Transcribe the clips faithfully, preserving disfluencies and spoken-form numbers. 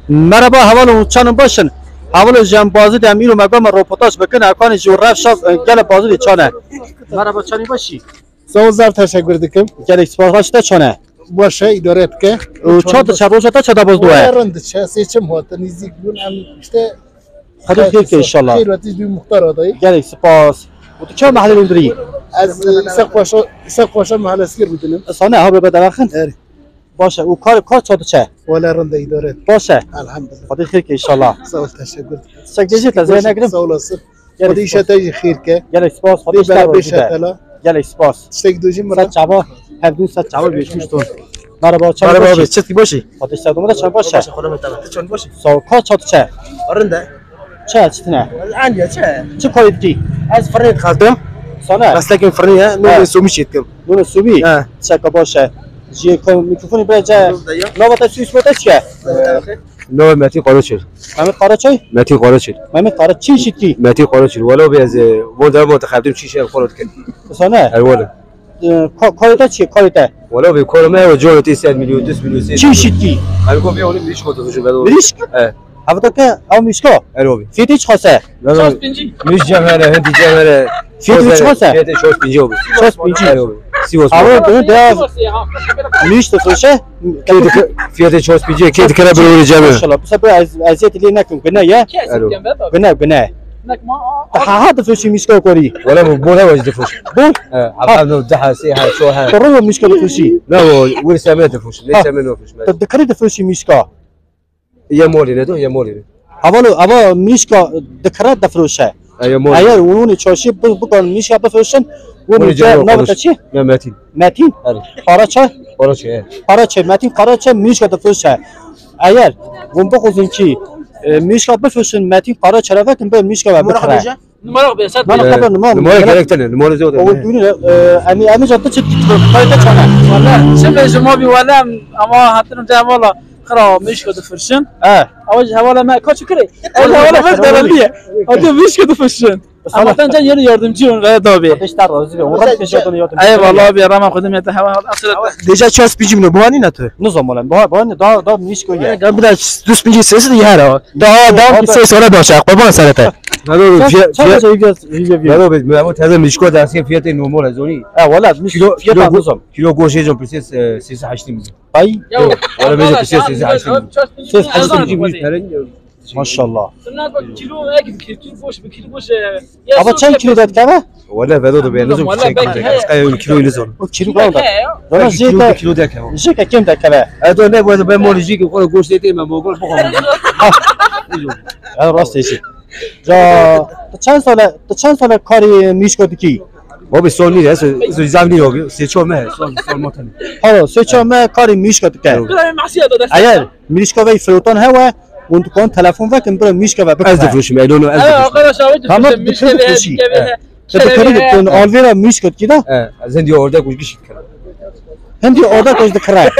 مرحبا حوالو چانم باشن حوالو جنب بازی دمیرو مگم روپوتاش بکن اکان جورف شاف گل بازی چانه مرحبا چانی باشی سو زار تشکر دکم گل اکسپورت تا چانه باشه اداره که چات چابو چات چدا باز دوه رند چه سیچم هات نزدیک بون ام işte خدا خیر که ان شاء الله خیر وقتی دو مختار آدایی گل اکسپورت و تو چه محل لندری از سق پاشا سق پاشا محل اسکر بودنم سانه ها به بدرخن باشه او کار کار چات چه ولا رند اداره باشه الحمدلله خدا خیر که ان شاء الله سو تشکر سجدت لازم نگرم سولاس خدا ایشته خیر که گل اکسپورت خدا بلا بشه گل اکسپورت سگ دوجی مرا چابا هفدون صد چابا بیشتون مرحبا چه مرحبا بی چطوری باشی؟ خودش صد اومده چه باشه؟ خدا متعال چون باشی؟ سو کا چات چه؟ آرنده چه چتنه؟ عندي چه؟ چه کاری کی؟ از فرنی خالتم سانه بس لكن فرنیه نون سومی شیدکم نون سومی؟ چه که باشه؟ جی کم میکروفونی برای جه نوبت سویس بوده چیه؟ نو متی قارا شد مهمت قارا چی؟ متی قارا شد مهمت قارا چی شد کی؟ متی قارا شد ولو بیاز ولد ما تخابتیم چی شد خورد کرد سانه؟ الولا کاریتا چیه کاریتا؟ ولو بی کار ما و جورتی صد میلیون دوست میلیون چی شد کی؟ الگو بیا اونی بیش خودت بشه بدو بیش؟ اه هفته که او میشکا؟ الو بی فیتی چه خاصه؟ شاش پنجی میش جمعه هندی جمعه فیتی چه خاصه؟ فیتی شاش پنجی او شاش پنجی الو بی سیوس اول دو ده میش تفروشه؟ فیتی شاش پنجی کی تکرار بروی جمعه ماشاءالله بس از ازیت لی نکن کنه یا؟ کنه کنه ها تفروشی میشکا کاری ولا بولا وجد فوش بول عبالو دحا سيها شوها تروح مشكلة تفروشي لا وين سامي تفوش ليش سامي نوفش تذكري تفروشي ميشكا يا مولي ندو يا مولي أولو أبا ميشكا ذكرت تفروشه يا مولي أيه ونوني تشوشي بقول ميشكا بفروشن ونجا نبتة شيء لا ماتين ماتين قارچه قارچه قارچه ماتين قارچه ميشكا تفروشه أيه ونبقول إنكي ميشكا بفروشن ماتين قارچه رفتن به ميشكا بفروشه نمرق بيسات ما نقبل نمر نمر كاركتر نمر زود هو دوني أمي أمي جت تشت قارچه شنو والله شوف جمابي ولا أما هاتنا جا والله خرا مش كده فرشن اه أوجه ولا ما كاتش كري ولا ولا بس درليه هذا مش كده فرشن أما تنجا يري يردمجيون غير دابي اشتغل رزق ورد كشيطان يوتم أي والله بيرام خدم يتهوى أصلا ديجا چاس بيجي منو بواني نتو نظام ولا با با دا دا ميشكو يا قبل دوست بيجي سيس دي هرا دا دا سيس ولا باشه قربان سرته ندو چه چه يجي ندو بيمو تازه مشكو داسي فيات نورمال زوني اه ولا مش كيلو كيلو نظام كيلو goşe جون بريسيس سيس هشتم مليون اي ولا بيجي بريسيس سيس هشتم مليون ما شاء الله كيلو أكيد كيلو بوش بكيلو بوش ابا چند کیلو داد كذا ولا بدو دو بينزو چند كيلو اسكاي كيلو يلزون كيلو كام داد انا كيلو زيك كيلو داك هو زيك كم داد كذا ادو نه بود به مولجی که خود گوشت دیتی ما موقع بخورم هذا راست شيء جا چند سال چند سال کاری میشکو کی ما به سال نیست سو زمینی رو سه چهار ماه سال سال متن حالا سه چهار ماه کاری میشکو که كلام معصية ده اگر میشکو وی فروتان هوا وانت كون تلفون وقت برو میشکو و از دفروش می دونو از أنا دفروش أقول شاويت هم مش دفروشی تذكري كون آلویرا میشکو کی دا از هندی orada kuş kişi کنه هندي orada کوش دکره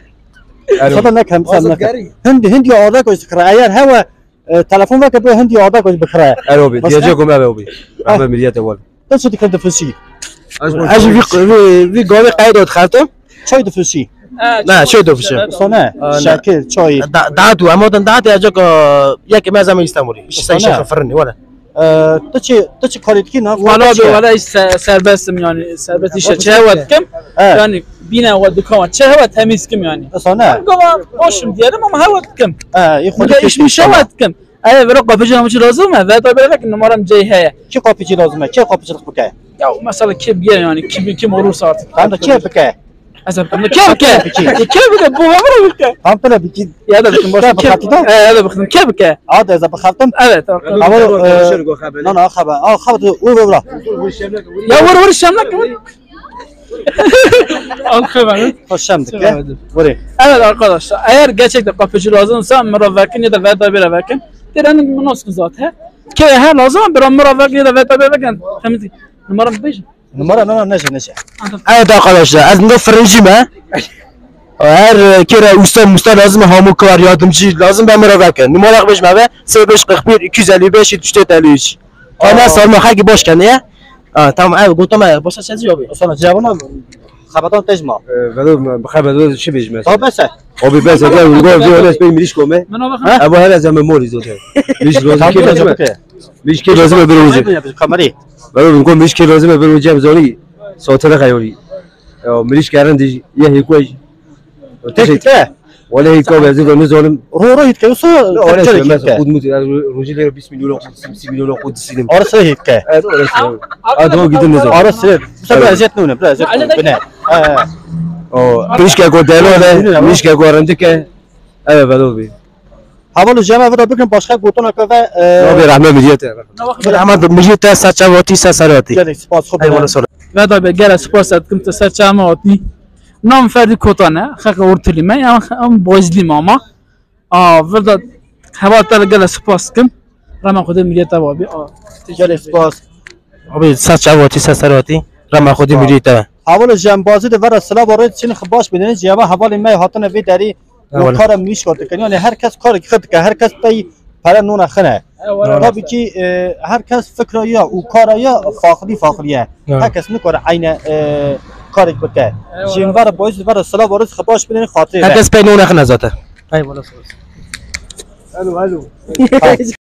خدا نکم مثلا هندي هندي orada کوش دکره اگر هوا تلفون وقت برو هندي orada کوش بخره اروبي دیجا کوم اوبی احمد ملیت اول تو چه دکره دفروشی از وی وی گاوی قیدات خرطم چای دفروشی نه چه دفروشه سانه شاکر چای دعتو اما دعت اجا یک مزام استانبولی شي شيخ فرني ولا تو چه تو چه کاری کی نه ولا بي ولا سربست يعني سربست ايش هوت كم يعني بينا ودكم چه هوت تمیز كم يعني سانه قوا خوشم ديالهم ما هوت كم اه يخود ايش مش هوت كم اي برق فجاه مش لازمه ذا طيب لك انه مرم جاي هي کی قاپیچی لازمه کی قاپیچلق بکه يا مثلا كيف يعني كيف كيف مرور صارت هم کی بکه حسب كيف كيف كيف بو عمره بك هم طلع بکی هذا بخدم بخاطر ده هذا بخدم كيف بك عاد اذا بخاطم evet لا لا خبر اه خبر وي وي يا ور ور الشملك Ankara'nın hoşçamdık ya. Buraya. Evet arkadaşlar eğer gerçekten kapıcı lazımsa mürevvekin ya da veda bir evvekin direnin münasip zaten. Ki her lazım bir mürevvek ya da veda bir evvekin. Tamam. Numaram beş. Numara numara neşe neşe. Evet arkadaşlar az önce fırıncıyım ha. Her kere usta musta lazım hamur var yardımcı lazım ben mürevvekin. Numara beş mi? sıfır beş kırk bir iki yüz elli beş yetmiş dört elli üç. Ana sorma hangi boş kendi ya? Aa tamam abi bu tamam. Boşa sesi yok. Sana cevabını خبطان تجمع بدو بخير بدو چی بیشتر؟ طب بس آبی بس اگر اونجا بیاد اسم میریش کومه. منو بخن ابو هر از همه موری زوده. میش لازم کی لازمه؟ میش کی لازمه بروجه؟ کامری برای اونجا میش کی لازمه بروجه بزاری. ساعت خیالی. میریش کردن دی یه هیکوی. تکه ولی هیکو بعضی دنیا زالم. رو رو هیت که وسا آره تجاری مثلا که خود مدیر روزی لیرو بیست میلیون خود سی میلیون خود سینم. آره سه هیت که آره آدم گیدن نزار. آره سه مثلا ازت نونه بلا ازت بنه آه میش که گوداله میش که گورنده که اه بدو بی. حالا جمع ودا بکنم باشخه گوتون که آبی رحمه میلیت. رحمه میلیت سه واتی سه سراتی. گلی سپاس خوب ایوان سر. ودا به گل سپاس کم تا سر چه ماتی نام فردی کوتانه خک ورتلی من ام بازلی ماما آ ودا هوا تر گل سپاس کم رما خود میلیت بابی آ گلی سپاس آبی سه واتی سه سراتی رحمه خودی میلیت. حالا جمع بازی ده ورا سلا وارد چین خباش بدن جواب حوالی می هاتن وی داری و کار میش کرد کنی یعنی هر کس کار خود که هر کس پی پر نون خنه تا کی هر کس فکر یا او کار یا فاخری فاخریه هر کس میکنه عین کاری بکنه جمع ورا بازی ورا سلا وارد خباش بدن خاطر هر کس پی نون خنه زاته. الو الو